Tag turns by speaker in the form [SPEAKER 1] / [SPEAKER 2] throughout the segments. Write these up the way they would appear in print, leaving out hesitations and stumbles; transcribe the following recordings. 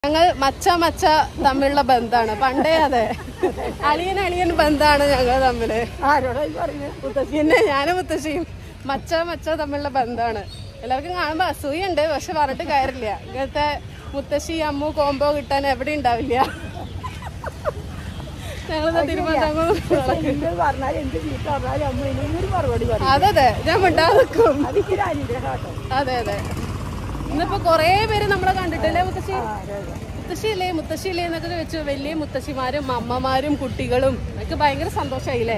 [SPEAKER 1] ഞങ്ങൾ മച്ച തമ്മിലുള്ള ബന്ധാണ് പണ്ടേ. അതെ, അളിയൻ ബന്ധാണ് ഞങ്ങൾ തമ്മില്. പിന്നെ ഞാനും മുത്തശ്ശിയും മച്ച തമ്മിലുള്ള ബന്ധാണ്. എല്ലാവർക്കും കാണുമ്പോ അസൂയുണ്ട്, പക്ഷെ പറഞ്ഞിട്ട് കാര്യമില്ല. ഇങ്ങനത്തെ മുത്തശ്ശി അമ്മു കോംബോ കിട്ടാൻ എവിടെ ഉണ്ടാവില്ല. അതെ, ഞാൻ മിണ്ടാതെ നിൽക്കും. അതെ, ഇന്നിപ്പോ കൊറേ പേര് നമ്മളെ കണ്ടിട്ടില്ലേ മുത്തശ്ശിയില്ലേ എന്നൊക്കെ ചോദിച്ചു. വലിയ മുത്തശ്ശിമാരും അമ്മമാരും കുട്ടികളും ഒക്കെ ഭയങ്കര സന്തോഷായില്ലേ?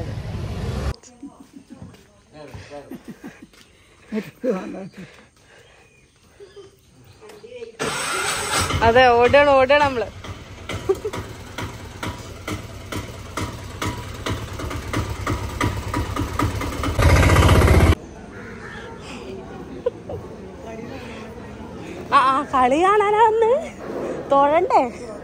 [SPEAKER 1] അതെ, ഓടാണ് നമ്മള്. കളി കാണാനാ വന്ന്, തൊഴണ്ടേ?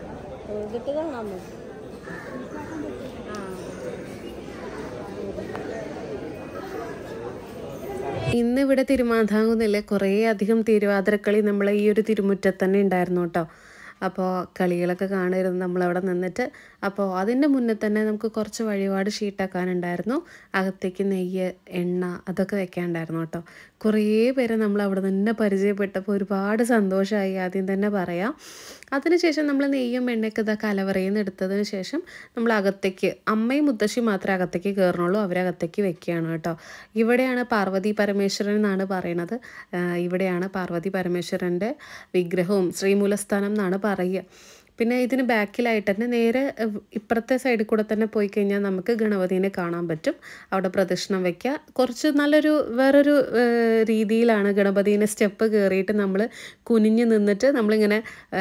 [SPEAKER 1] ഇന്നിവിടെ തിരുമാന്താംകുന്നിലെ കുറേ അധികം തിരുവാതിരക്കളി നമ്മളെ ഈ ഒരു തിരുമുറ്റത്ത് തന്നെ ഉണ്ടായിരുന്നു കേട്ടോ. അപ്പോൾ കളികളൊക്കെ കാണുമായിരുന്നു നമ്മളവിടെ നിന്നിട്ട്. അപ്പോൾ അതിൻ്റെ മുന്നേ തന്നെ നമുക്ക് കുറച്ച് വഴിപാട് ഷീട്ടാക്കാനുണ്ടായിരുന്നു. അകത്തേക്ക് നെയ്യ്, എണ്ണ അതൊക്കെ വെക്കാനുണ്ടായിരുന്നു കേട്ടോ. കുറേ പേരെ നമ്മൾ അവിടെ തന്നെ പരിചയപ്പെട്ടപ്പോൾ ഒരുപാട് സന്തോഷമായി, ആദ്യം തന്നെ പറയാം. അതിനുശേഷം നമ്മൾ നെയ്യും എണ്ണയൊക്കെ ഇതാ കലവറയിൽ നിന്ന് എടുത്തതിന് ശേഷം നമ്മൾ അകത്തേക്ക്, അമ്മയും മുത്തശ്ശി മാത്രമേ അകത്തേക്ക് കയറണുള്ളൂ, അവരകത്തേക്ക് വെക്കുകയാണ് കേട്ടോ. ഇവിടെയാണ് പാർവതി പരമേശ്വരൻ എന്നാണ് പറയണത്. ഇവിടെയാണ് പാർവതി പരമേശ്വരൻ്റെ വിഗ്രഹവും ശ്രീമൂലസ്ഥാനം എന്നാണ് പറയുക. പിന്നെ ഇതിന് ബാക്കിലായിട്ട് തന്നെ നേരെ ഇപ്പുറത്തെ സൈഡിൽ കൂടെ തന്നെ പോയി കഴിഞ്ഞാൽ നമുക്ക് ഗണപതിനെ കാണാൻ പറ്റും. അവിടെ പ്രദക്ഷിണം വയ്ക്കുക. കുറച്ച് വേറൊരു രീതിയിലാണ് ഗണപതിനെ സ്റ്റെപ്പ് കയറിയിട്ട് നമ്മൾ കുനിഞ്ഞ് നിന്നിട്ട് നമ്മളിങ്ങനെ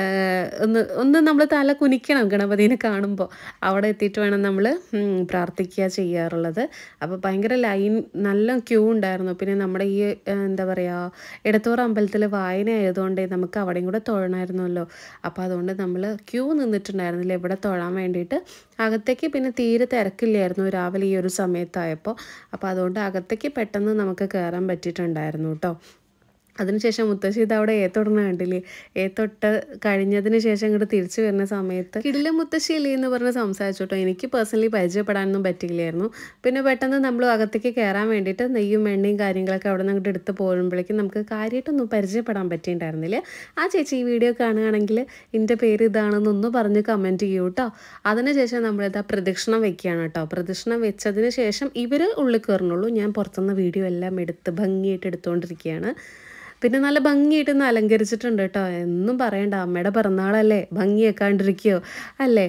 [SPEAKER 1] ഒന്ന് നമ്മൾ തല കുനിക്കണം ഗണപതിനെ കാണുമ്പോൾ. അവിടെ എത്തിയിട്ട് വേണം നമ്മൾ പ്രാർത്ഥിക്കുക ചെയ്യാറുള്ളത്. അപ്പോൾ ഭയങ്കര നല്ല ക്യൂ ഉണ്ടായിരുന്നു. പിന്നെ നമ്മുടെ ഈ എന്താ പറയുക, എടത്തോറ അമ്പലത്തിൽ വായന ആയതുകൊണ്ട് നമുക്ക് അവിടെയും കൂടെ തൊഴണമായിരുന്നല്ലോ. അപ്പോൾ അതുകൊണ്ട് നമ്മൾ ക്യൂ നിന്നിട്ടുണ്ടായിരുന്നില്ല ഇവിടെ തൊഴാൻ വേണ്ടിയിട്ട്. അകത്തേക്ക് പിന്നെ തീരെ തിരക്കില്ലായിരുന്നു രാവിലെ ഈ ഒരു സമയത്തായപ്പോൾ. അപ്പോൾ അതുകൊണ്ട് അകത്തേക്ക് പെട്ടെന്ന് നമുക്ക് കയറാൻ പറ്റിയിട്ടുണ്ടായിരുന്നു കേട്ടോ. അതിനുശേഷം മുത്തശ്ശി ഇത് അവിടെ ഏത്തൊടണ കണ്ടില്ലേ? ഏത്തൊട്ട് കഴിഞ്ഞതിന് ശേഷം ഇങ്ങോട്ട് തിരിച്ചു വരുന്ന സമയത്ത് കിടില മുത്തശ്ശിയില്ലേ എന്ന് പറഞ്ഞ് സംസാരിച്ചു കേട്ടോ. എനിക്ക് പേഴ്സണലി പരിചയപ്പെടാനൊന്നും പറ്റില്ലായിരുന്നു. പിന്നെ പെട്ടെന്ന് നമ്മൾ അകത്തേക്ക് കയറാൻ വേണ്ടിയിട്ട് നെയ്യും എണ്ണയും കാര്യങ്ങളൊക്കെ അവിടെ നിന്ന് അങ്ങോട്ട് എടുത്ത് പോകുമ്പോഴേക്കും നമുക്ക് കാര്യമായിട്ടൊന്നും പരിചയപ്പെടാൻ പറ്റിയിട്ടുണ്ടായിരുന്നില്ല. ആ ചേച്ചി ഈ വീഡിയോ കാണുകയാണെങ്കിൽ എൻ്റെ പേര് ഇതാണെന്നൊന്ന് പറഞ്ഞ് കമൻറ്റ് ചെയ്യൂ കേട്ടോ. അതിനുശേഷം നമ്മളിതാ പ്രദക്ഷിണം വെക്കുകയാണ് കേട്ടോ. പ്രദക്ഷിണം വെച്ചതിന് ശേഷം ഇവർ ഉള്ളിൽ കയറണുള്ളൂ. ഞാൻ പുറത്തുനിന്ന് വീഡിയോ എല്ലാം ഭംഗിയായിട്ട് എടുത്തുകൊണ്ടിരിക്കുകയാണ്. പിന്നെ നല്ല ഭംഗിയായിട്ട് ഒന്ന് അലങ്കരിച്ചിട്ടുണ്ട് കേട്ടോ. എന്നും പറയണ്ട, അമ്മയുടെ പിറന്നാളല്ലേ, ഭംഗി വെക്കാണ്ടിരിക്കുകയോ അല്ലേ?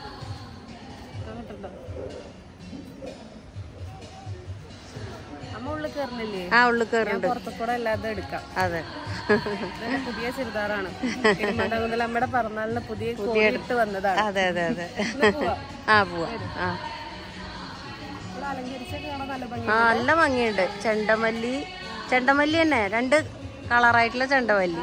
[SPEAKER 1] അമ്മ ഉള്ളിൽ കയറുന്നില്ലേ? ഉള്ളിൽ കയറുന്നുണ്ട്. പുറത്തുകൂടെ അല്ലാതെ എടുക്കാം. അതെ, പുതിയ ചുരിദാറാണ്. അമ്മയുടെ പിറന്നാളിന് പുതിയ ഇട്ട് വന്നതാണ്. അതെ അതെ അതെ, പോവാ. അലങ്കരിച്ചൊക്കെ കാണാൻ നല്ല ഭംഗി. നല്ല ഭംഗിയുണ്ട്. ചെണ്ടമല്ലി തന്നെ, 2 കളറായിട്ടുള്ള ചെണ്ടമല്ലി.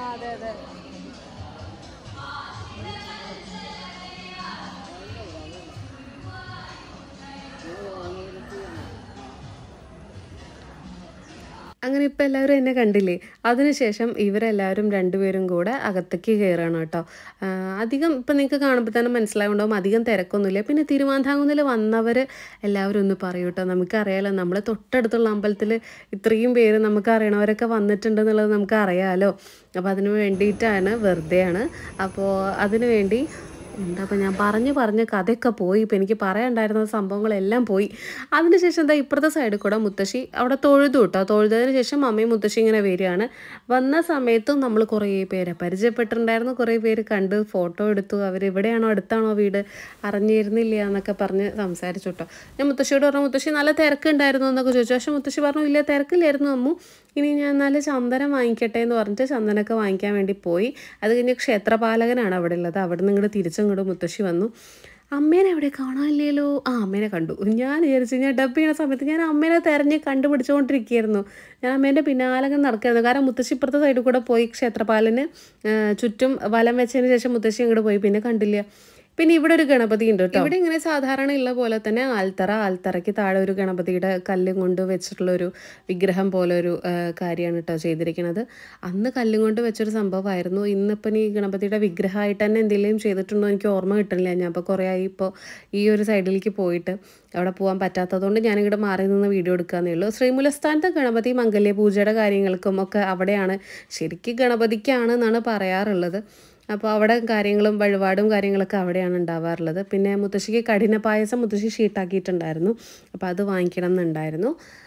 [SPEAKER 1] അങ്ങനെ ഇപ്പോൾ എല്ലാവരും എന്നെ കണ്ടില്ലേ? അതിനുശേഷം ഇവരെല്ലാവരും രണ്ടുപേരും കൂടെ അകത്തേക്ക് കയറുകയാണ് കേട്ടോ. അധികം ഇപ്പം നിങ്ങൾക്ക് കാണുമ്പോൾ തന്നെ മനസ്സിലാവുണ്ടാവും അധികം തിരക്കൊന്നുമില്ല. പിന്നെ തിരുമാന്താംകുന്നിൽ വന്നവർ എല്ലാവരും ഒന്ന് പറയൂ കേട്ടോ. നമുക്കറിയാമല്ലോ, നമ്മൾ തൊട്ടടുത്തുള്ള അമ്പലത്തിൽ ഇത്രയും പേര് നമുക്കറിയണവരൊക്കെ വന്നിട്ടുണ്ടെന്നുള്ളത് നമുക്കറിയാമല്ലോ. അപ്പോൾ അതിന് വേണ്ടിയിട്ടാണ്, വെറുതെയാണ്. അപ്പോൾ അതിനു വേണ്ടി അപ്പോൾ ഞാൻ പറഞ്ഞ് കഥയൊക്കെ പോയി. ഇപ്പോൾ എനിക്ക് പറയാനുണ്ടായിരുന്ന സംഭവങ്ങളെല്ലാം പോയി. അതിനുശേഷം എന്താ ഇപ്പുറത്തെ സൈഡിൽ കൂടെ മുത്തശ്ശി അവിടെ തൊഴുതു കേട്ടോ. തൊഴുതതിന് ശേഷം അമ്മയും മുത്തശ്ശി ഇങ്ങനെ വരികയാണ്. വന്ന സമയത്തും നമ്മൾ കുറേ പേരെ പരിചയപ്പെട്ടിട്ടുണ്ടായിരുന്നു. കുറേ പേര് കണ്ട് ഫോട്ടോ എടുത്തു. അവരെവിടെയാണോ, അടുത്താണോ വീട്, അറിഞ്ഞിരുന്നില്ല എന്നൊക്കെ പറഞ്ഞ് സംസാരിച്ചു കേട്ടോ. ഞാൻ മുത്തശ്ശിയോട് പറഞ്ഞു, മുത്തശ്ശി നല്ല തിരക്കുണ്ടായിരുന്നു എന്നൊക്കെ ചോദിച്ചു. പക്ഷേ മുത്തശ്ശി പറഞ്ഞു, ഇല്ല തിരക്കില്ലായിരുന്നു അമ്മു, ഇനി ഞാൻ നല്ല ചന്ദനം വാങ്ങിക്കട്ടെ എന്ന് പറഞ്ഞിട്ട് ചന്ദനമൊക്കെ വാങ്ങിക്കാൻ വേണ്ടി പോയി. അത് കഴിഞ്ഞ് ക്ഷേത്രപാലകനാണ് അവിടെ ഉള്ളത്. അവിടെ നിന്ന് ഇങ്ങോട്ട് തിരിച്ചിങ്ങോട്ട് മുത്തശ്ശി വന്നു. അമ്മേനെ എവിടെ കാണാനില്ലല്ലോ? അമ്മേനെ കണ്ടു. ഞാൻ വിചാരിച്ചു, ഞാൻ ഡബ് ചെയ്യുന്ന സമയത്ത് ഞാൻ അമ്മേനെ തിരഞ്ഞ് കണ്ടുപിടിച്ചുകൊണ്ടിരിക്കുകയായിരുന്നു. ഞാൻ അമ്മേൻ്റെ പിന്നാലെ നടക്കുകയായിരുന്നു. കാരണം മുത്തശ്ശി ഇപ്പുറത്തെ സൈഡിൽ കൂടെ പോയി ക്ഷേത്രപാലന് ചുറ്റും വലം വെച്ചതിന് ശേഷം മുത്തശ്ശി അങ്ങോട്ട് പോയി, പിന്നെ കണ്ടില്ല. പിന്നെ ഇവിടെ ഒരു ഗണപതി ഉണ്ട് കേട്ടോ. ഇവിടെ ഇങ്ങനെ സാധാരണ ഉള്ള പോലെ തന്നെ ആൽത്തറയ്ക്ക് താഴെ ഒരു ഗണപതിയുടെ കല്ലും കൊണ്ട് വെച്ചിട്ടുള്ള ഒരു വിഗ്രഹം പോലെ ഒരു കാര്യമാണ് കേട്ടോ ചെയ്തിരിക്കുന്നത്. അന്ന് കല്ലും കൊണ്ട് വെച്ചൊരു സംഭവമായിരുന്നു. ഇന്നിപ്പം ഈ ഗണപതിയുടെ വിഗ്രഹമായിട്ട് തന്നെ എന്തെങ്കിലും ചെയ്തിട്ടുണ്ടോ എനിക്ക് ഓർമ്മ കിട്ടുന്നില്ല. ഞാൻ ഇപ്പോൾ കുറേ ആയി ഇപ്പോൾ ഈ ഒരു സൈഡിലേക്ക് പോയിട്ട് അവിടെ പോകാൻ പറ്റാത്തതുകൊണ്ട് ഞാനിവിടെ മാറി നിന്ന് വീഡിയോ എടുക്കാന്നേ ഉള്ളൂ. ശ്രീമൂലസ്ഥാനത്തെ ഗണപതി മംഗല്യ പൂജയുടെ കാര്യങ്ങൾക്കും ഒക്കെ അവിടെയാണ്. ശരിക്കും ഗണപതിക്കാണ് എന്നാണ് പറയാറുള്ളത്. അപ്പോൾ അവിടെ കാര്യങ്ങളും വഴിപാടും കാര്യങ്ങളൊക്കെ അവിടെയാണ് ഉണ്ടാവാറുള്ളത്. പിന്നെ മുത്തശ്ശിക്ക് കഠിന പായസം മുത്തശ്ശി ഷീട്ടാക്കിയിട്ടുണ്ടായിരുന്നു. അപ്പോൾ അത് വാങ്ങിക്കണം എന്നുണ്ടായിരുന്നു.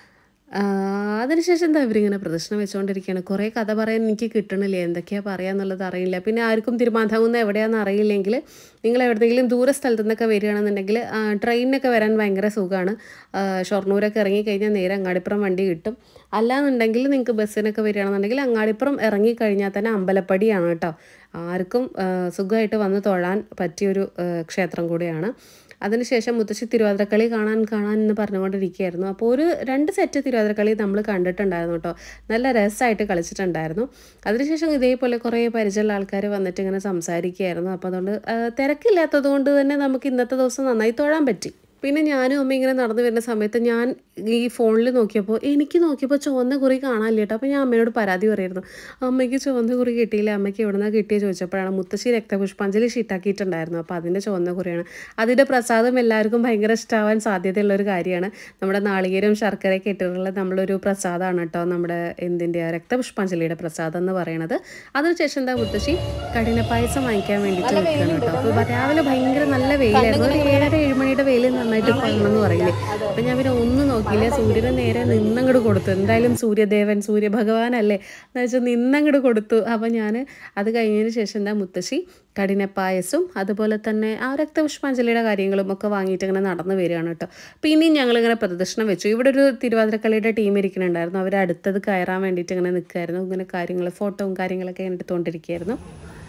[SPEAKER 1] അതിനുശേഷം എന്താ ഇവരിങ്ങനെ പ്രദർശനം വെച്ചുകൊണ്ടിരിക്കുകയാണ്. കുറേ കഥ പറയാൻ എനിക്ക് കിട്ടണില്ല, എന്തൊക്കെയാണ് പറയാന്നുള്ളത് അറിയില്ല. പിന്നെ ആർക്കും തിരുമാന്താംകുന്ന് എവിടെയാണെന്ന് അറിയില്ലെങ്കിൽ നിങ്ങൾ എവിടെയെങ്കിലും ദൂര സ്ഥലത്തു നിന്നൊക്കെ വരികയാണെന്നുണ്ടെങ്കിൽ ട്രെയിനിനൊക്കെ വരാൻ ഭയങ്കര സുഖമാണ്. ഷൊർണൂരൊക്കെ ഇറങ്ങിക്കഴിഞ്ഞാൽ നേരെ അങ്ങാടിപ്പുറം വണ്ടി കിട്ടും. അല്ലാന്നുണ്ടെങ്കിൽ നിങ്ങൾക്ക് ബസ്സിനൊക്കെ വരികയാണെന്നുണ്ടെങ്കിൽ അങ്ങാടിപ്പുറം ഇറങ്ങിക്കഴിഞ്ഞാൽ തന്നെ അമ്പലപ്പടിയാണ് കേട്ടോ. ആർക്കും സുഖമായിട്ട് വന്ന് തൊഴാൻ പറ്റിയൊരു ക്ഷേത്രം കൂടിയാണ്. അതിനുശേഷം മുത്തശ്ശി തിരുവാതിരക്കളി കാണാൻ എന്ന് പറഞ്ഞുകൊണ്ടിരിക്കുകയായിരുന്നു. അപ്പോൾ ഒരു 2 സെറ്റ് തിരുവാതിരക്കളി നമ്മൾ കണ്ടിട്ടുണ്ടായിരുന്നു കേട്ടോ. നല്ല രസമായിട്ട് കളിച്ചിട്ടുണ്ടായിരുന്നു. അതിനുശേഷം ഇതേപോലെ കുറേ പരിചയമുള്ള ആൾക്കാർ വന്നിട്ട് ഇങ്ങനെ സംസാരിക്കുകയായിരുന്നു. അപ്പോൾ അതുകൊണ്ട് തിരക്കില്ലാത്തത് കൊണ്ട് തന്നെ നമുക്ക് ഇന്നത്തെ ദിവസം നന്നായി തൊഴാൻ പറ്റി. പിന്നെ ഞാനും അമ്മ ഇങ്ങനെ നടന്നു വരുന്ന സമയത്ത് ഞാൻ ഈ ഫോണിൽ നോക്കിയപ്പോൾ ചുവന്ന കുറി കാണാനില്ല കേട്ടോ. അപ്പോൾ ഞാൻ അമ്മയോട് പരാതി പറയായിരുന്നു, അമ്മയ്ക്ക് ചുവന്ന കുറി കിട്ടിയില്ല, അമ്മയ്ക്ക് എവിടെ നിന്നാണ് കിട്ടിയത് ചോദിച്ചപ്പോഴാണ് മുത്തശ്ശി രക്തപുഷ്പാഞ്ജലി ഷീട്ടാക്കിയിട്ടുണ്ടായിരുന്നു. അപ്പോൾ അതിൻ്റെ ചുവന്ന കുറിയാണ്. അതിൻ്റെ പ്രസാദം എല്ലാവർക്കും ഭയങ്കര ഇഷ്ടമാവാൻ സാധ്യതയുള്ളൊരു കാര്യമാണ്. നമ്മുടെ നാളികേരം ശർക്കരയൊക്കെ ഇട്ടിട്ടുള്ള നമ്മളൊരു പ്രസാദമാണ് കേട്ടോ, നമ്മുടെ എന്തിൻ്റെ രക്തപുഷ്പാഞ്ജലിയുടെ പ്രസാദം എന്ന് പറയുന്നത്. അതിനുശേഷം എന്താ മുത്തശ്ശി കഠിനപ്പായസം വാങ്ങിക്കാൻ വേണ്ടിയിട്ട് നിൽക്കുകയാണ് കേട്ടോ. അപ്പോൾ രാവിലെ ഭയങ്കര നല്ല വെയിലായിരുന്നു. ഒരു 7-7 മണിയുടെ വെയിൽ നന്നായിട്ട് കൊള്ളണമെന്ന് പറയില്ലേ. അപ്പം ഞാൻ പിന്നെ ഒന്നും നോക്കിയില്ല, സൂര്യനെ നേരെ നിന്നങ്ങോട്ട് കൊടുത്തു. എന്തായാലും സൂര്യദേവൻ സൂര്യഭഗവാനല്ലേ എന്ന് വെച്ചാൽ നിന്നങ്ങോട്ട് കൊടുത്തു. അപ്പം ഞാൻ അത് കഴിഞ്ഞതിന് ശേഷം എന്താ മുത്തശ്ശി കഠിനപ്പായസം അതുപോലെ തന്നെ ആ രക്തപുഷ്പാഞ്ജലിയുടെ കാര്യങ്ങളും ഒക്കെ വാങ്ങിയിട്ട് ഇങ്ങനെ നടന്നു വരികയാണ് കേട്ടോ. പിന്നെയും ഞങ്ങളിങ്ങനെ പ്രദർശനം വെച്ചു. ഇവിടെ ഒരു തിരുവാതിരക്കളിയുടെ ടീം ഇരിക്കുന്നുണ്ടായിരുന്നു. അവർ അടുത്തത് കയറാൻ വേണ്ടിയിട്ട് ഇങ്ങനെ നിൽക്കുമായിരുന്നു. ഇങ്ങനെ കാര്യങ്ങൾ ഫോട്ടോയും കാര്യങ്ങളൊക്കെ ഇങ്ങനെ എടുത്തുകൊണ്ടിരിക്കുകയായിരുന്നു.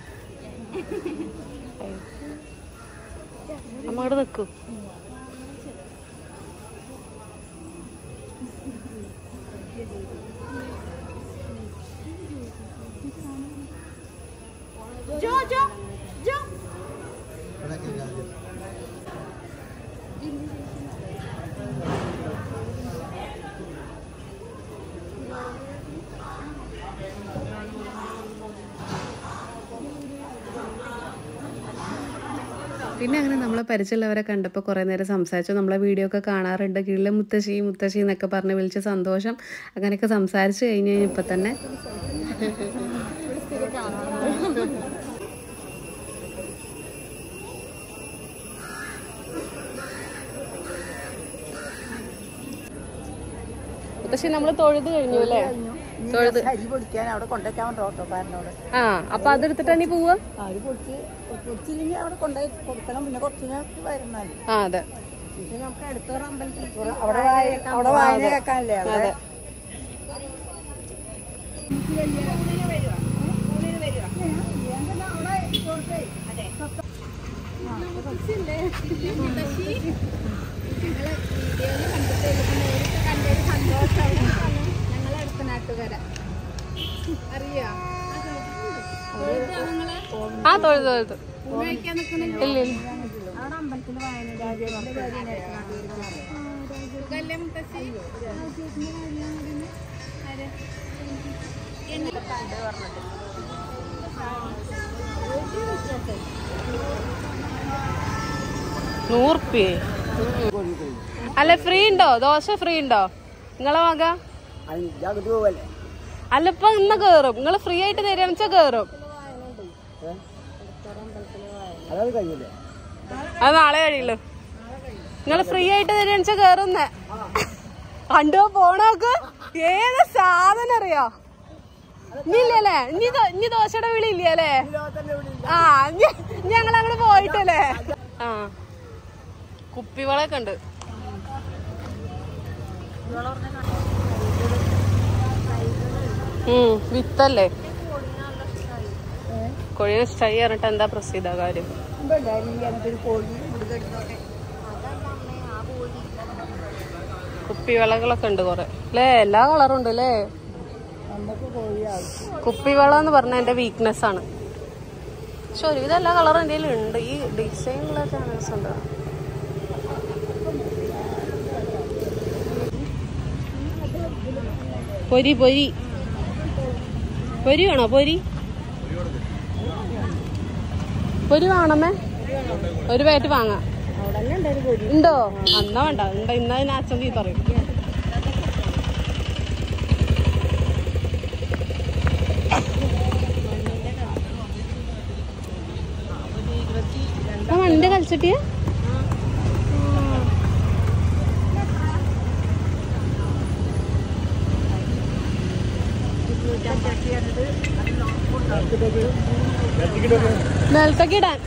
[SPEAKER 1] അമ്മയോട് നിൽക്കൂ. പിന്നെ അങ്ങനെ നമ്മളെ പരിചയമുള്ളവരെ കണ്ടപ്പോൾ കുറേ നേരം സംസാരിച്ചു. നമ്മളെ വീഡിയോ ഒക്കെ കാണാറുണ്ട്, കീഴിലെ മുത്തശ്ശി എന്നൊക്കെ പറഞ്ഞ് വിളിച്ച സന്തോഷം അങ്ങനെയൊക്കെ സംസാരിച്ച് കഴിഞ്ഞ് കഴിഞ്ഞപ്പോൾ തന്നെ മുത്തശ്ശി നമ്മൾ തൊഴുത് കഴിഞ്ഞു അല്ലേ? തൊഴുത് ആ അപ്പൊ അതെടുത്തിട്ടാണ് നീ പോവാ? ആ അതെ, അതെ. ആ തൊഴുത് ഇല്ല ₹100 അല്ല. ഫ്രീ ഉണ്ടോ? ദോശ ഫ്രീ ഉണ്ടോ നിങ്ങളെ വക? അല്ല ഇപ്പൊ ഇന്ന് കേറും. നിങ്ങള് ഫ്രീ ആയിട്ട് തരാന്ന് വെച്ചാ കേറും. അത് നാളെ കഴിയുള്ളൂ. നിങ്ങള് ഫ്രീ ആയിട്ട് തരാന്ന് വെച്ചാ കേറുന്നേ. കണ്ടോ പോണോക്ക് ഏത് സാധനം അറിയോ? ഇല്ലല്ലേ ഇനി ദോശയുടെ വിളി ഇല്ലല്ലേ? ആ ഞങ്ങളങ്ങോട്ട് പോയിട്ടല്ലേ. ആ കുപ്പിവളൊക്കെ ഉണ്ട്. വിത്തല്ലേ കോഴിനെ സ്റ്റൈ പറഞ്ഞിട്ട് എന്താ പ്രസിദ്ധ കാര്യം? കുപ്പിവളകളൊക്കെ ഉണ്ട് കൊറേ അല്ലേ? എല്ലാ കളറും ഉണ്ട് അല്ലേ? കുപ്പിവള എന്ന് പറഞ്ഞ എന്റെ വീക്ക്നെസ് ആണ്. പക്ഷെ ഒരുവിധം എല്ലാ കളറും എൻ്റെ ഉണ്ട്. ഈ ഡിസൈനിലൊക്കെ രസമുണ്ട്. പൊരി പൊരി പൊരി വേണോ? പൊരി പൊരി വേണമേ? ഒരു പാക്കറ്റ് വാങ്ങാം. ഉണ്ടോ? എന്നാ വേണ്ട. ഉണ്ടോ? ഇന്നാ അച്ഛൻ തീ പറയും. മണ്ണിന്റെ കളിച്ചിട്ടിയ നിലത്തൊക്കെ ഇടാൻ.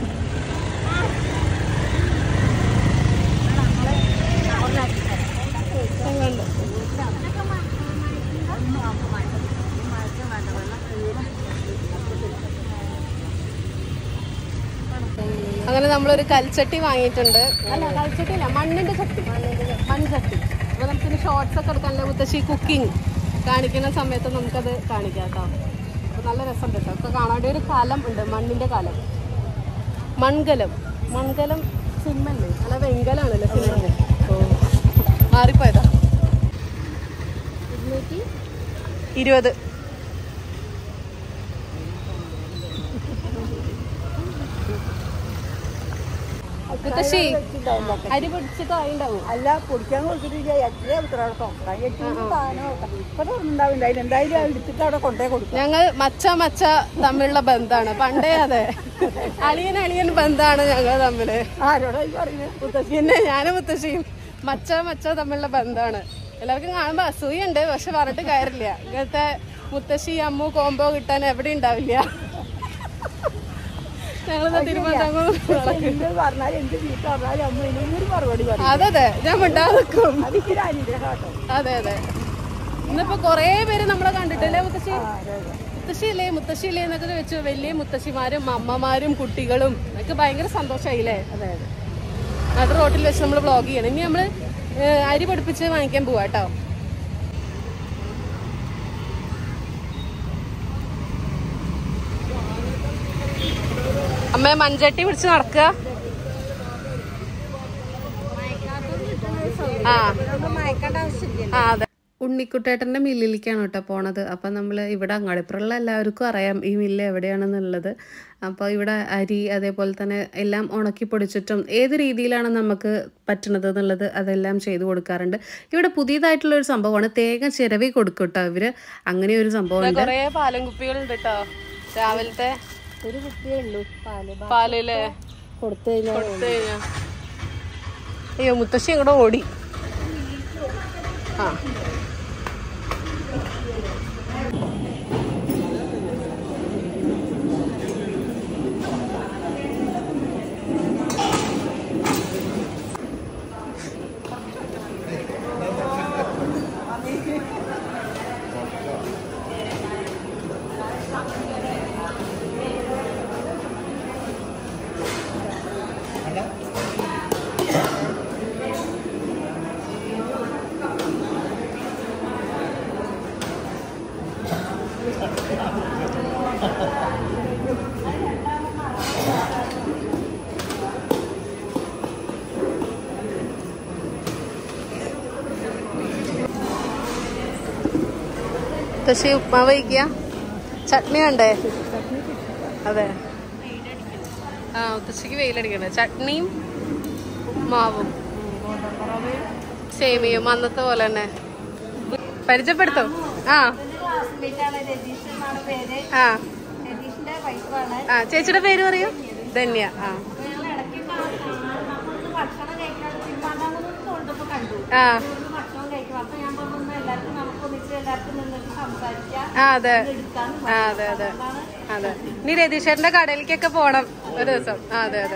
[SPEAKER 1] അങ്ങനെ നമ്മളൊരു കൽച്ചട്ടി വാങ്ങിയിട്ടുണ്ട്. അല്ല കൽച്ചട്ടി അല്ല, മണ്ണിന്റെ ചട്ടി, മൺചട്ടി. അപ്പൊ നമുക്കിന് ഷോർട്സ് ഒക്കെ എടുക്കാനല്ലേ മുത്തശ്ശി കുക്കിംഗ് കാണിക്കുന്ന സമയത്ത് നമുക്കത് കാണിക്കാം കേട്ടോ. അപ്പൊ നല്ല രസമുണ്ട് കേട്ടോ. ഒക്കെ കാണാൻ ഒരു കലം ഉണ്ട്, മണ്ണിന്റെ കലം, മൺകലം. മൺകലം സിമ്മല്ലേ? അല്ല വെങ്കലാണല്ലോ സിമ്മല്ലേ. ഓ മാറിപ്പോയതാ. 220. മുത്തശ്ശി അരി പൊടിച്ചിട്ട് ആയിണ്ടാവും.
[SPEAKER 2] അല്ല പൊടിക്കാൻ കൊടുത്തിട്ടില്ല. എത്ര ഉത്തരവാദിത്തം എന്തായാലും എടുത്തിട്ട് അവിടെ കൊണ്ടേ കൊടുക്കും.
[SPEAKER 1] ഞങ്ങൾ മച്ച തമ്മിലുള്ള ബന്ധാണ് പണ്ടേ. അതെ, അളിയൻ ബന്ധാണ് ഞങ്ങൾ തമ്മില്.
[SPEAKER 2] ആരോടാ പറയുന്നത്?
[SPEAKER 1] മുത്തശ്ശി തന്നെ, ഞാനും മുത്തശ്ശിയും മച്ച തമ്മിലുള്ള ബന്ധാണ്. എല്ലാവർക്കും കാണുമ്പോ അസൂയുണ്ട്, പക്ഷെ പറഞ്ഞിട്ട് കാര്യമില്ല. ഇങ്ങനത്തെ മുത്തശ്ശി അമ്മു കോംബോ കിട്ടാൻ എവിടെ ഉണ്ടാവില്ല. അതെ, ഞാൻ മിണ്ടാതിരിക്കും. അതെ അതെ. ഇന്നിപ്പോ കൊറേ പേര് നമ്മളെ കണ്ടിട്ടല്ലേ മുത്തശ്ശി? മുത്തശ്ശിയില്ലേ എന്നൊക്കെ ചോദിച്ചു. വലിയ മുത്തശ്ശിമാരും അമ്മമാരും കുട്ടികളും ഒക്കെ ഭയങ്കര സന്തോഷായില്ലേ? അത് റോട്ടിൽ വെച്ച് നമ്മള് വ്ളോഗ് ചെയ്യണം. ഇനി നമ്മള് അരി പഠിപ്പിച്ച് വാങ്ങിക്കാൻ പോവാ കേട്ടോ. അമ്മ മൺചട്ടി പിടിച്ച് നടക്കുക. അതെ, ഉണ്ണിക്കുട്ടേട്ടന്റെ മില്ലിലേക്കാണ് കേട്ടോ പോണത്. അപ്പൊ നമ്മള് ഇവിടെ അങ്ങാടിപ്പുറമുള്ള എല്ലാവർക്കും അറിയാം ഈ മില്ല് എവിടെയാണെന്നുള്ളത്. അപ്പോൾ ഇവിടെ അരി അതേപോലെ തന്നെ എല്ലാം ഉണക്കി പൊടിച്ചിട്ടും ഏത് രീതിയിലാണ് നമുക്ക് പറ്റുന്നത് എന്നുള്ളത് അതെല്ലാം ചെയ്തു കൊടുക്കാറുണ്ട്. ഇവിടെ പുതിയതായിട്ടുള്ള ഒരു സംഭവമാണ് തേങ്ങ ചിരവി കൊടുക്കും കേട്ടോ ഇവര്. അങ്ങനെ ഒരു സംഭവം. കുറേ പാലും കുപ്പികളുണ്ട് കേട്ടോ. രാവിലത്തെ
[SPEAKER 2] ഒരു കുപ്പിയേ ഉള്ളൂ
[SPEAKER 1] പാലല്ലേ കൊടുത്തു കഴിഞ്ഞാ. അയ്യോ മുത്തശ്ശി ഇങ്ങോട്ട് ഓടി. ആ മുത്തശ്ശി ഉപ്മാവ് വയ്ക്കുക. ചട്നി വേണ്ടേ? അതെ. ആ മുത്തശ്ശിക്ക് വെയിലടിക്കണേ. ചട്നിയും ഉപ്മാവും സേമിയും അന്നത്തെ പോലെ തന്നെ. പരിചയപ്പെടുത്തും. ആ ആ ആ ചേച്ചിയുടെ പേര് പറയൂ. ധന്യ. ആ ആ അതെ അതെ അതെ അതെ. ഇനി രതീഷേട്ടന്റെ കടയിലേക്കൊക്കെ പോണം ഒരു ദിവസം. അതെ അതെ.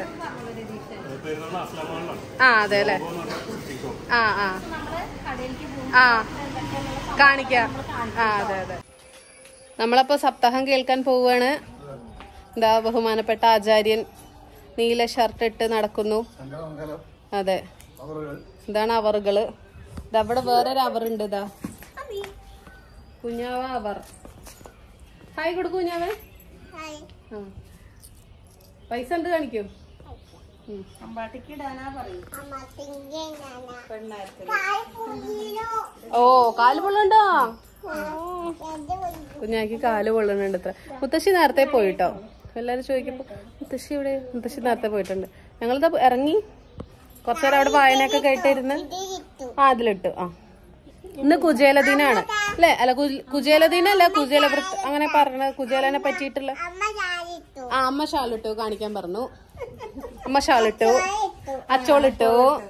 [SPEAKER 1] ആ അതെ അല്ലേ. ആ ആ ആ കാണിക്കാം. ആ അതെ അതെ. നമ്മളപ്പോ സപ്താഹം കേൾക്കാൻ പോവുകയാണ്. എന്താ ബഹുമാനപ്പെട്ട ആചാര്യൻ നീല ഷർട്ട് ഇട്ട് നടക്കുന്നു. അതെ, ഇതാണ് അവറുകള്. ഇതവിടെ വേറൊരു അവറുണ്ട്. ഇതാ കുഞ്ഞാവ അവർ. ഹായ് കൊടുക്കൂ കുഞ്ഞാവേ. പൈസ ഉണ്ട് കാണിക്കൂ. ഓ കാല് പൊള്ളണ്ടോ? കുഞ്ഞാക്ക് കാല് പൊള്ളണുണ്ട് ഇത്ര. മുത്തശ്ശി നേരത്തെ പോയിട്ടോ. എല്ലാരും ചോദിക്കുമ്പോ മുത്തശ്ശി ഇവിടെ, മുത്തശ്ശി നേരത്തെ പോയിട്ടുണ്ട്. ഞങ്ങളിതാ ഇറങ്ങി കുറച്ചേരം അവിടെ വായനയൊക്കെ കേട്ടിരുന്ന്. അതിലിട്ടു. ഇന്ന് കുചേലദിനാണ് അല്ലെ? അല്ല കുചേലദിന അല്ല, കുചേലവൃത്ത് അങ്ങനെ പറഞ്ഞ കുചേലനെ പറ്റിയിട്ടുള്ള. അമ്മ ഷാളിട്ടു കാണിക്കാൻ പറഞ്ഞു. അമ്മ ഷാളിട്ടു, അച്ചോളിട്ടു.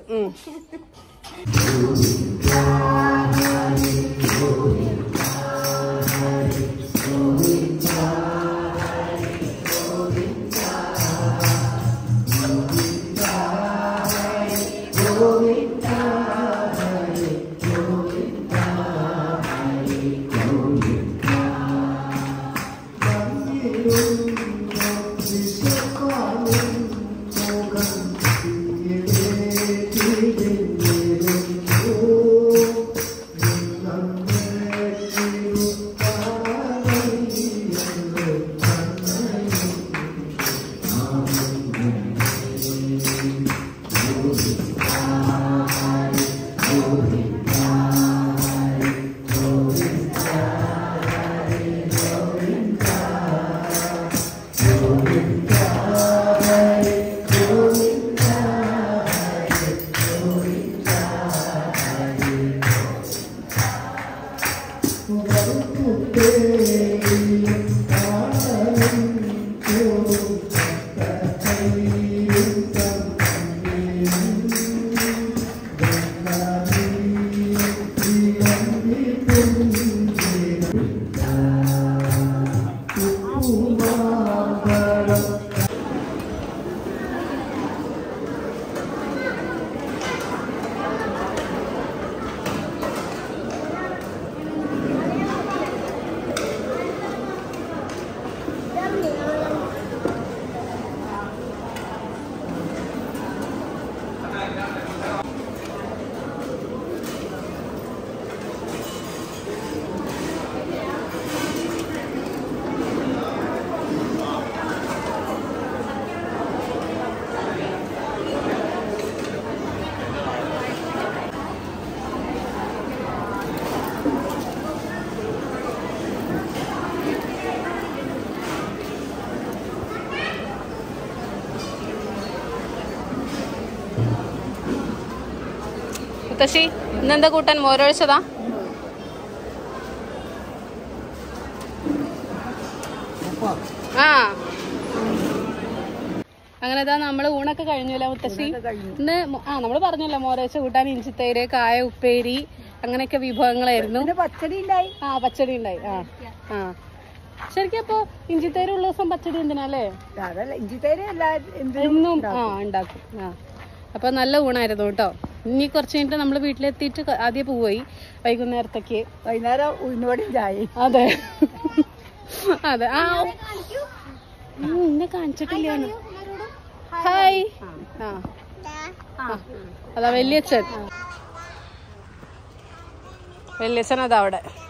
[SPEAKER 1] മുത്തശ്ശി ഇന്നെന്താ കൂട്ടാൻ? മോരൊഴിച്ചതാ? അങ്ങനെ ഇതാ നമ്മള് ഊണൊക്കെ കഴിഞ്ഞല്ലോ മുത്തശ്ശി. ഇന്ന് നമ്മള് പറഞ്ഞല്ലോ മോരൊഴിച്ച കൂട്ടാൻ, ഇഞ്ചിത്തൈര്, കായ ഉപ്പേരി, അങ്ങനെയൊക്കെ വിഭവങ്ങളായിരുന്നു.
[SPEAKER 2] പച്ചടി ഉണ്ടായി.
[SPEAKER 1] പച്ചടി ഉണ്ടായി. ശരിക്കും അപ്പൊ ഇഞ്ചിത്തൈര് ഉള്ള ദിവസം പച്ചടി എന്തിനാല്ലേ?
[SPEAKER 2] ഇഞ്ചിത്തൈര്
[SPEAKER 1] എന്നും ഉണ്ടാക്കും. അപ്പൊ നല്ല ഊണായിരുന്നു കേട്ടോ. ഇനി കുറച്ച് കഴിഞ്ഞിട്ട് നമ്മള് വീട്ടിലെത്തിയിട്ട് ആദ്യം പോയി വൈകുന്നേരത്തേക്ക്.
[SPEAKER 2] വൈകുന്നേരം ഉഴുന്നുവടി ചായ.
[SPEAKER 1] അതെ അതെ. ഇന്നെ കാണിച്ചിട്ടില്ല. ഹായ്. അതാ വല്യച്ഛൻ. വല്യച്ഛൻ അതാ അവിടെ.